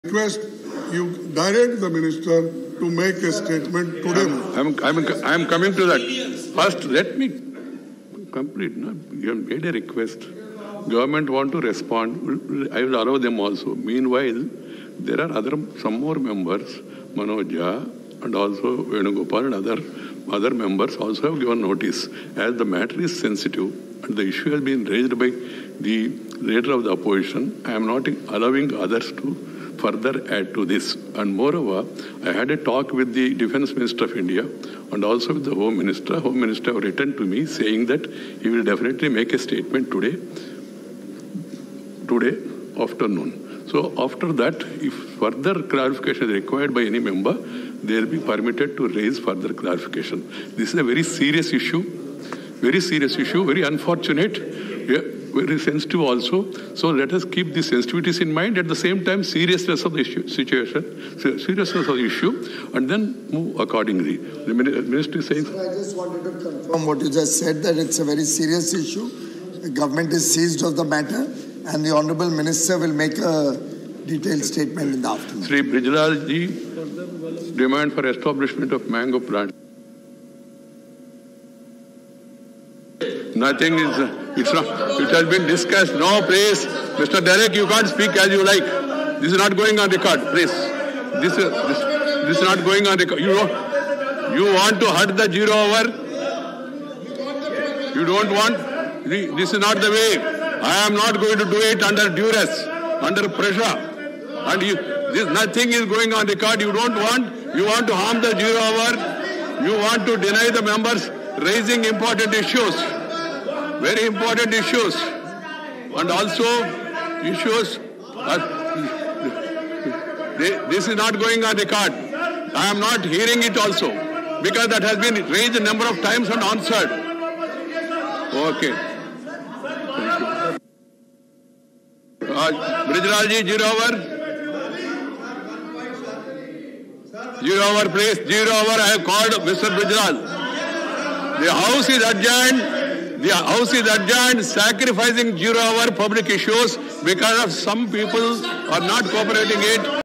Request you direct the minister to make a statement today. I'm coming to that. First, let me complete. No? You have made a request. Government want to respond. I will allow them also. Meanwhile, there are some more members, Manoj and also Venugopal and other members also have given notice. As the matter is sensitive and the issue has been raised by the leader of the opposition, I am not allowing others to further add to this. And moreover, I had a talk with the Defence Minister of India and also with the Home Minister. Home Minister have written to me saying that he will definitely make a statement today afternoon. So after that, if further clarification is required by any member, they will be permitted to raise further clarification. This is a very serious issue, very unfortunate, very sensitive also. So let us keep the sensitivities in mind, at the same time seriousness of the issue, and then move accordingly. The Minister is saying... Sir, I just wanted to confirm what you just said, that it's a very serious issue. The government is seized of the matter, and the Honourable Minister will make a detailed statement in the afternoon. Sri Brijlal ji, demand for establishment of mango plant. Nothing is, it has been discussed. No, please. Mr. Derek, you can't speak as you like. This is not going on record, please. This is not going on record. You want to hurt the 0 hour? You don't want? This is not the way. I am not going to do it under duress, under pressure. And nothing is going on record. You don't want? You want to harm the 0 hour? You want to deny the members raising important issues. Very important issues, and also issues. This is not going on record. I am not hearing it also, because that has been raised a number of times and answered. Okay. Brijlal ji, 0 hour. 0 hour, please. 0 hour. I have called Mr. Brijlal. The House is adjourned. The House is adjourned, sacrificing 0 hour public issues because of some people are not cooperating it.